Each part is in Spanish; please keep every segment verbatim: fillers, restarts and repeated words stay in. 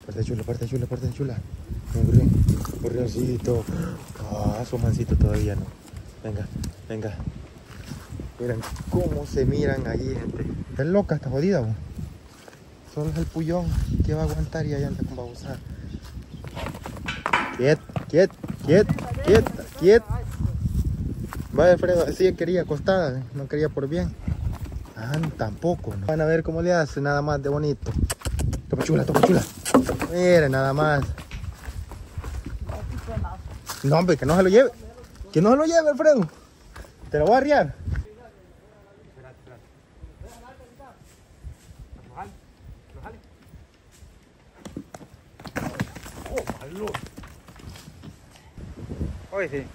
Parte chula, parte chula, parte chula. Gorrión, gorrioncito. Ah, su mancito todavía no. Venga, venga. Miren cómo se miran allí, gente. Es loca, está jodida, bo. Solo es el pullón que va a aguantar y allá anda con babosada. Quiet, quiet, quiet, quiet, quiet. Vaya, Alfredo, así quería acostada, no quería por bien. Ah, tampoco, ¿no? Van a ver cómo le hace, nada más de bonito. Toma chula, toma chula. Miren, nada más. No, hombre, que no se lo lleve. Que no se lo lleve, Alfredo. Te lo voy a arriar. Oye, sí.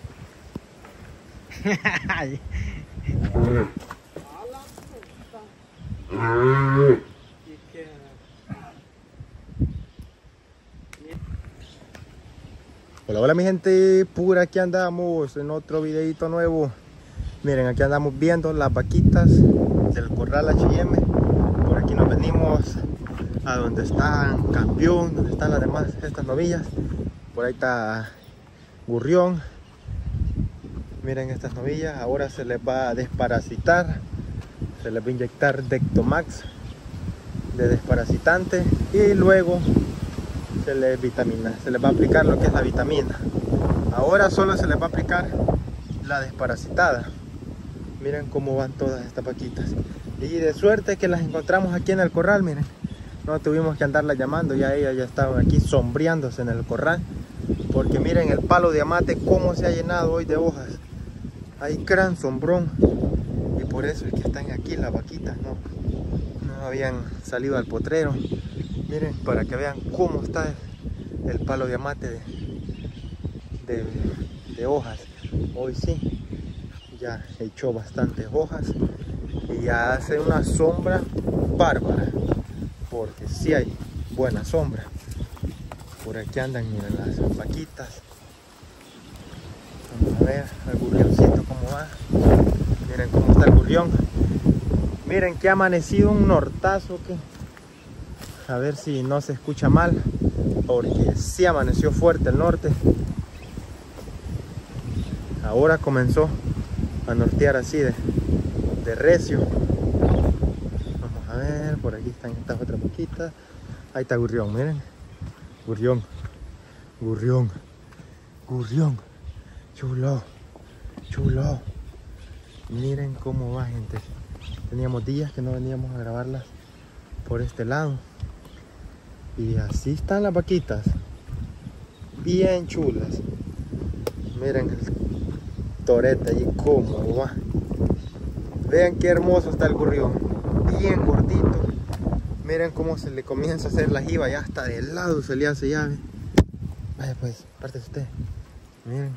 Hola, hola mi gente pura, aquí andamos en otro videito nuevo. Miren, aquí andamos viendo las vaquitas del corral H y M. Por aquí nos venimos a donde están Campeón, donde están las demás, estas novillas. Por ahí está Gorrión. Miren estas novillas, ahora se les va a desparasitar. Se les va a inyectar Dectomax de desparasitante y luego se les vitamina, se les va a aplicar lo que es la vitamina. Ahora solo se les va a aplicar la desparasitada. Miren cómo van todas estas vaquitas. Y de suerte que las encontramos aquí en el corral, miren. No tuvimos que andarlas llamando, ya ellas ya estaban aquí sombreándose en el corral. Porque miren el palo de amate cómo se ha llenado hoy de hojas. Hay gran sombrón. Y por eso es que están aquí las vaquitas, ¿no? No habían salido al potrero. Miren, para que vean cómo está el palo de amate de, de, de hojas. Hoy sí, ya echó bastantes hojas y ya hace una sombra bárbara, porque sí hay buena sombra. Por aquí andan, miren las vaquitas. Vamos a ver el gorrioncito cómo va. Miren cómo está el gorrión. Miren que ha amanecido un nortazo que... A ver si no se escucha mal, porque sí amaneció fuerte el norte. Ahora comenzó a nortear así de, de recio. Vamos a ver, por aquí están estas otras vaquitas. Ahí está Gorrión, miren. Gorrión, Gorrión, Gorrión. Chulo, chulo. Miren cómo va, gente. Teníamos días que no veníamos a grabarlas por este lado. Y así están las vaquitas, bien chulas. Miren el torete allí cómo va. Vean qué hermoso está el gorrión, bien gordito. Miren cómo se le comienza a hacer la jiba, ya hasta de lado se le hace llave. Vaya pues, parte usted. Miren.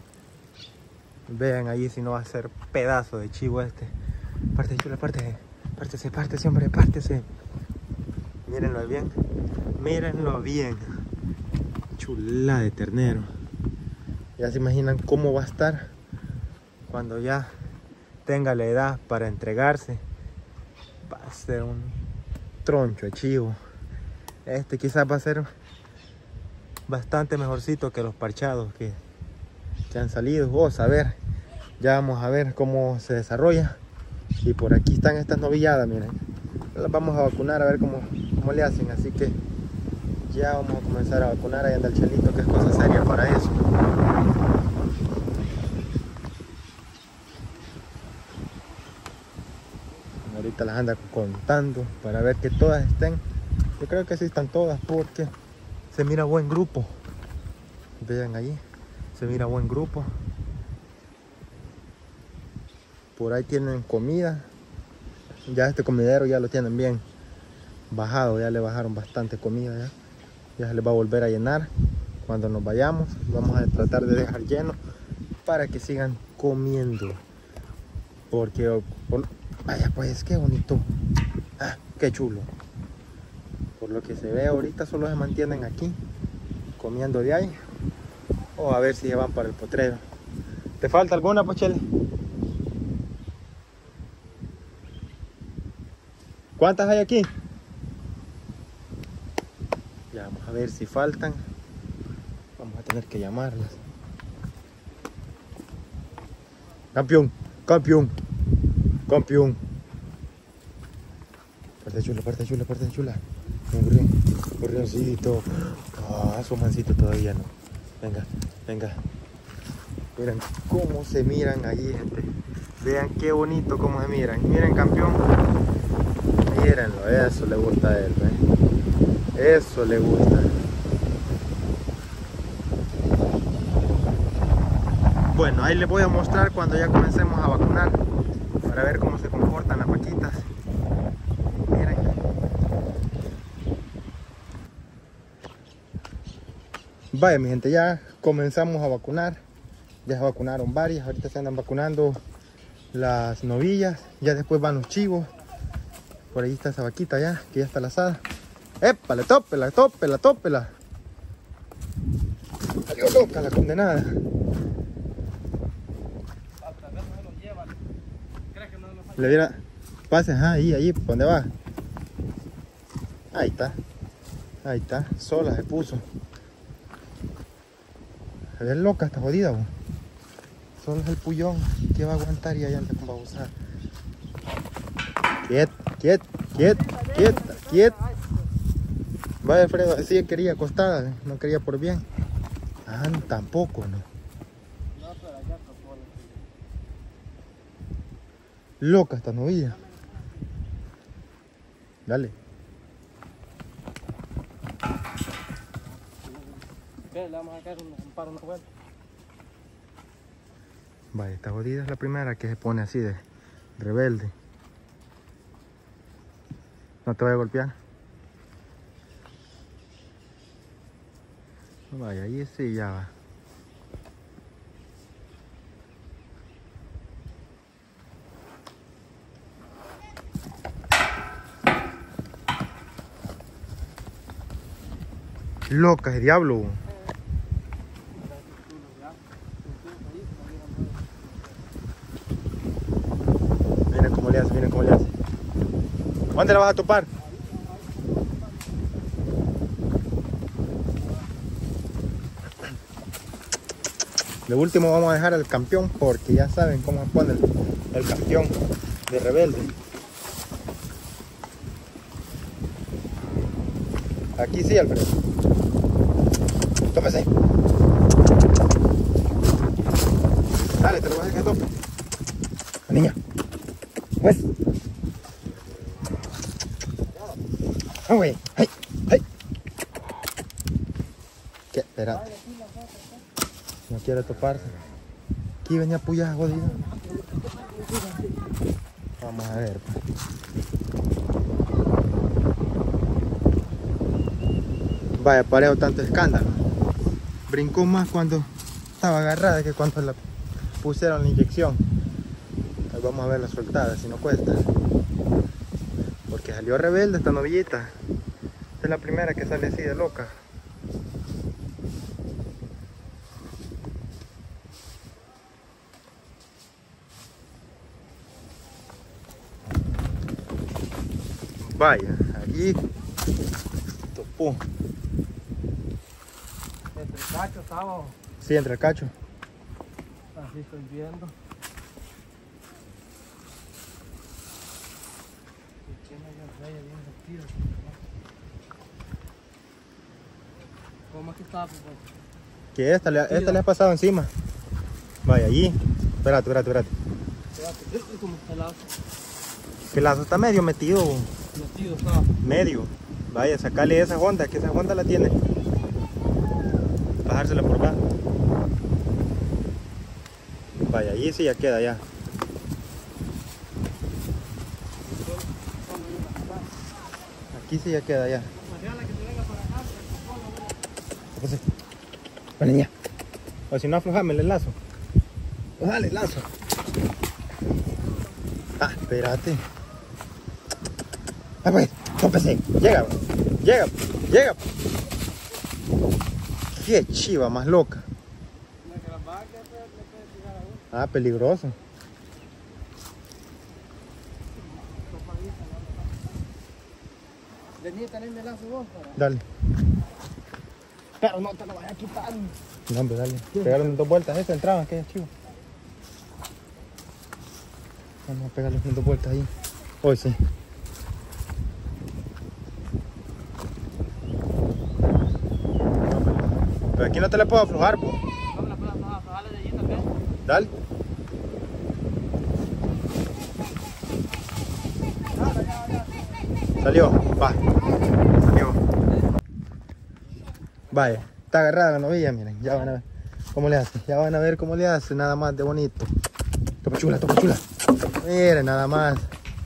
Vean ahí si no va a ser pedazo de chivo este. Parte chula, parte, pártese, pártese, hombre, pártese. Mírenlo bien, mírenlo bien. Chula de ternero. Ya se imaginan cómo va a estar cuando ya tenga la edad para entregarse. Va a ser un troncho de chivo. Este quizás va a ser bastante mejorcito que los parchados que, que han salido. Vamos a ver, ya vamos a ver cómo se desarrolla. Y por aquí están estas novilladas, miren. Las vamos a vacunar a ver cómo, cómo le hacen, así que ya vamos a comenzar a vacunar. Ahí anda el Chelito, que es cosa seria para eso. Ahorita las anda contando para ver que todas estén. Yo creo que sí están todas, porque se mira buen grupo. Vean allí, se mira buen grupo. Por ahí tienen comida. Ya este comidero ya lo tienen bien bajado, ya le bajaron bastante comida, ya, ya se les va a volver a llenar cuando nos vayamos. Vamos a tratar de dejar lleno para que sigan comiendo, porque por, vaya pues qué bonito, ah, qué chulo. Por lo que se ve ahorita solo se mantienen aquí comiendo de ahí, o a ver si se van para el potrero. ¿Te falta alguna, Pochele? ¿Cuántas hay aquí? Ya Vamos a ver si faltan. Vamos a tener que llamarlas. Campeón, campeón, campeón. Parte chula, parte chula, parte chula. Gorrión, gorrioncito. Ah, su mancito todavía no. Venga, venga. Miren cómo se miran allí, gente. Vean qué bonito cómo se miran. Miren, campeón. Mírenlo, eso le gusta a él, ¿eh? Eso le gusta. Bueno, ahí les voy a mostrar cuando ya comencemos a vacunar para ver cómo se comportan las vaquitas. Miren. Vaya, mi gente, ya comenzamos a vacunar. Ya se vacunaron varias. Ahorita se andan vacunando las novillas. Ya después van los chivos. Por ahí está esa vaquita ya, que ya está lazada. ¡Épale, tópela, tópela, tópela! Salió loca la condenada. Le diera, pase, ajá, ahí, ahí, ¿dónde va? Ahí está, ahí está, sola se puso. Se ve loca, está jodida, bo. Solo es el pullón que va a aguantar y allá anda con babosada. Quiet, quiet, quiet, quiet, quiet. Vaya, Alfredo, sí quería acostada, no quería por bien. Ah, tampoco, no. Loca esta novilla. Dale. ¿Qué? Le vamos a sacar un amparo, una vuelta. Vaya, esta jodida es la primera que se pone así de rebelde. No te voy a golpear. Vaya, ahí sí ya va. Loca ese diablo. Miren cómo le hace, miren cómo le hace. ¿Dónde la vas a topar? De último vamos a dejar al campeón porque ya saben cómo se pone el, el campeón de rebelde. Aquí sí, Alfredo. Tómese. Dale, te lo voy a dejar que tope. La niña. Pues. Ah, güey. ¡Ay! ¡Ay! ¿Qué? Espera. No quiere toparse. Aquí venía puya jodido. Vamos a ver. Vaya, parejo tanto escándalo. Brincó más cuando estaba agarrada que cuando la pusieron la inyección. Ahí vamos a ver la soltada, si no cuesta. Porque salió rebelde esta novillita. Esta es la primera que sale así de loca. Vaya, allí topó. Entre el cacho estaba. Sí, entre el cacho. Así estoy viendo. ¿Cómo es que está? Pues? Que esta le, esta le ha pasado encima. Vaya, allí. Espérate, espérate, espérate. Espérate, ¿cómo está el lazo? Que el lazo está medio metido. Metido estaba. Medio. Vaya, sacarle esa honda, que esa honda la tiene. Bajársela por acá. Vaya, allí sí ya queda ya. Aquí sí ya queda ya. Entonces, la niña. O si no, aflojámele el lazo. Pues dale el lazo. Ah, espérate. Ah, pues, tópese. Llega, llega, llega. Qué chiva más loca. Ah, peligroso. Vení, tenés el lazo vos. Dale. Pero no te lo vayas a quitar. No, hombre, dale. Pégale unas dos vueltas. Esta entraba, que es chivo. Vamos a pegarle unas dos vueltas ahí. Hoy sí. Pero aquí no te le puedo aflojar, pues. No me la puedo aflojar, aflojarle de allí también. Dale. Salió, va. Salió. Vaya, está agarrada la novilla, miren, ya van a ver cómo le hace, ya van a ver cómo le hace, nada más de bonito. Topa chula, topa chula. Miren, nada más.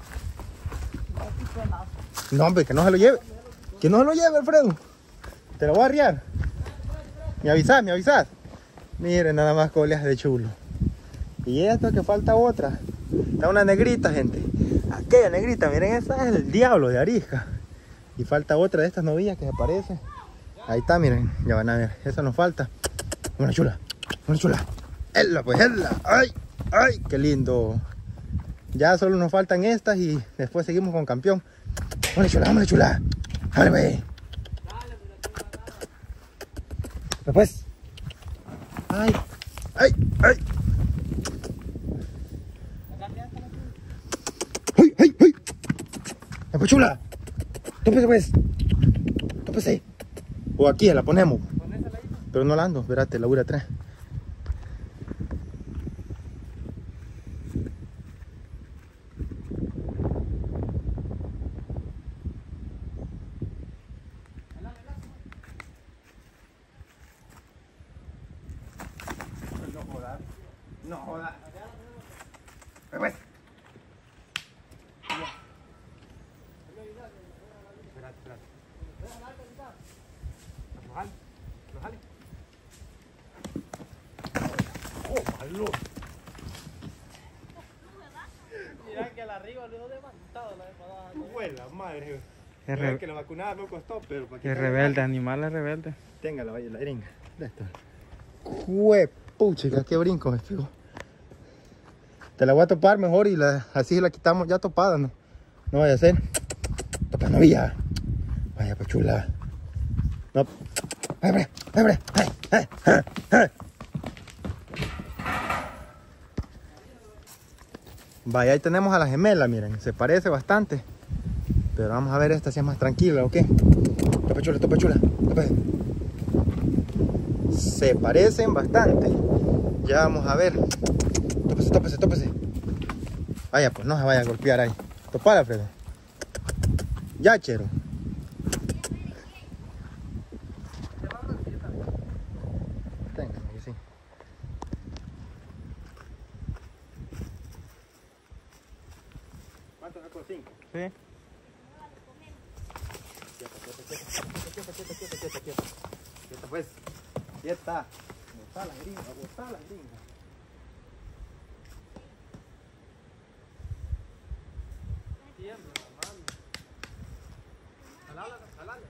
No, hombre, que no se lo lleve. Que no se lo lleve, Alfredo. Te lo voy a arriar. Me avisás, me avisás. Miren, nada más cómo le hace de chulo. Y esto que falta otra. Está una negrita, gente. Aquella negrita, miren, esa es el diablo de arisca. Y falta otra de estas novillas que se parece. Ahí está, miren, ya van a ver. Esa nos falta. Una chula, una chula. ¡Ella, pues, ella! ¡Ay! ¡Ay! ¡Qué lindo! Ya solo nos faltan estas y después seguimos con campeón. ¡Una chula, vámonos, chula! ¡Dale, pues! Después. ¡Ay! ¡Ay! ¡Ay! ¡Ay! ¡Ay! ¡Ay! ¡Después, chula! ¡Tópese, pues! ¡Tópese! O aquí la ponemos. Pero no la ando, espérate, la voy a atrás. No jodas. No jodas. Pues. Espérate, espérate. Aflojale, aflojale. ¡Oh, malo! Mira que al arriba lo he levantado la vez pasada. ¡Huela, madre! Es Re... re- que la vacunada me costó, pero para que Es rebelde, animal es rebelde. tenga la bailarina. ¡Juepuchica! ¡Qué brinco me pegó! Te la voy a topar mejor y la, así la quitamos ya topada, ¿no? No vaya a ser. Topa novilla. Vaya, pues chula. No. ¡Ay, hombre! ¡Ay, ay, ay, ay! Vaya, ahí tenemos a la gemela, miren. Se parece bastante. Pero vamos a ver esta si es más tranquila, ¿ok? Topa chula, topa chula. Topa. Se parecen bastante. Ya vamos a ver. Tópese, tópese, tópese. Vaya, pues no se vaya a golpear ahí. Topala, Alfredo. Ya, chero. Tenga, que sí. ¿Cuánto sacó? ¿Cinco? Sí. Quieta, quieta, quieta, quieta, quieta, quieta, quieta, quieta. Quieta, pues. Quieta. Botá la gringa, botá la gringa. Tiembla, hermano. Jalala, jalala.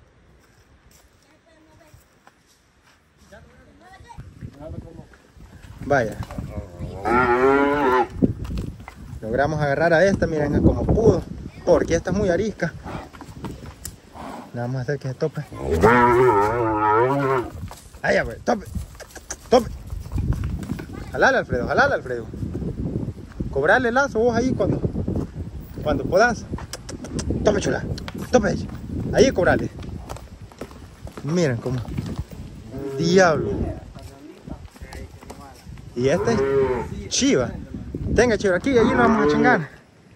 Vaya. Logramos agarrar a esta, miren como pudo. Porque esta es muy arisca. Le vamos a hacer que se tope. Ahí ya, pues, tope. Tope. Jalala, Alfredo, jalala, Alfredo. Cobrarle el lazo vos ahí cuando, cuando puedas. Tope, chula. Tope. Ahí cobrarle. Miren cómo. Diablo. Y este, chiva. Tenga, chiva, aquí, allí nos vamos a chingar.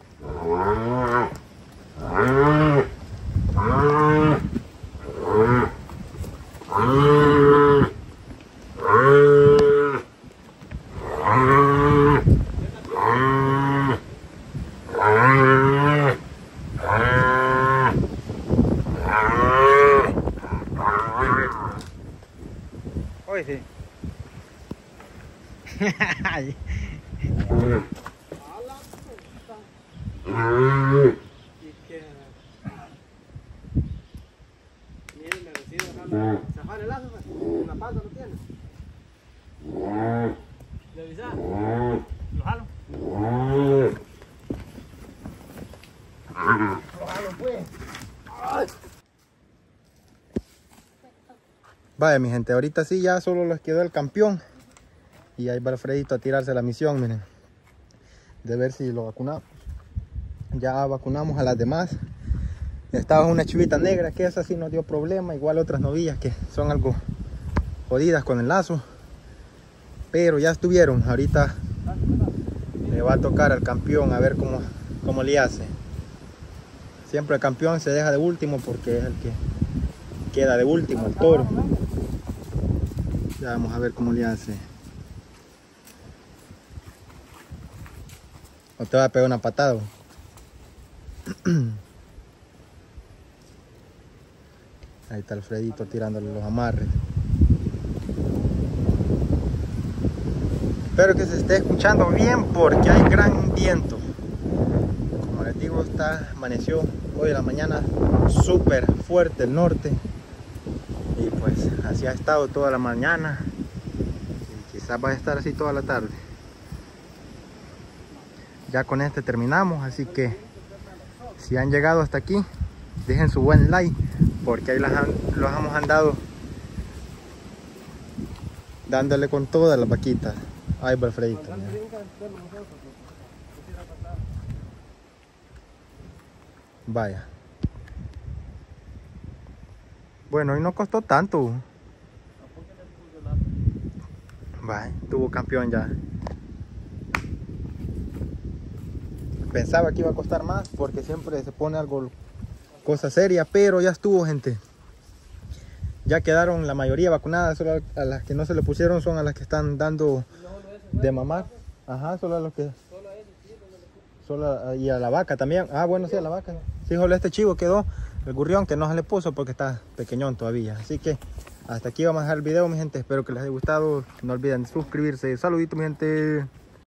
Hoy sí. Ay. Y que... Miren, me decido dejarlo. Zafar el lazo, pues. En la palma lo tiene. ¿Le avisás? Lo jalo. Vaya mi gente, ahorita sí ya solo les quedó el campeón. Y ahí va Alfredito a tirarse la misión, miren. De ver si lo vacunamos. Ya vacunamos a las demás. Estaba una chivita negra que esa sí nos dio problema. Igual otras novillas que son algo jodidas con el lazo. Pero ya estuvieron. Ahorita le va a tocar al campeón a ver cómo, cómo le hace. Siempre el campeón se deja de último porque es el que queda de último, el toro. Ya vamos a ver cómo le hace. O te va a pegar una patada. Ahí está Alfredito tirándole los amarres. Espero que se esté escuchando bien porque hay gran viento. Como les digo, está, amaneció hoy en la mañana súper fuerte el norte. Y pues así ha estado toda la mañana. Y quizás va a estar así toda la tarde. Ya con este terminamos, así que si han llegado hasta aquí, dejen su buen like, porque ahí las han, los hemos andado dándole con todas las vaquitas. Ahí va Alfredito. Vaya. Bueno, y no costó tanto. Vaya, tuvo campeón ya. Pensaba que iba a costar más porque siempre se pone algo, cosa seria, pero ya estuvo, gente. Ya quedaron la mayoría vacunadas, solo a las que no se le pusieron son a las que están dando de mamar. Ajá, solo a los que... Solo a, y a la vaca también. Ah, bueno, sí, a la vaca. Sí, solo este chivo quedó, el gurrión que no se le puso porque está pequeñón todavía. Así que hasta aquí vamos a dejar el video, mi gente. Espero que les haya gustado. No olviden suscribirse. Saludito, mi gente.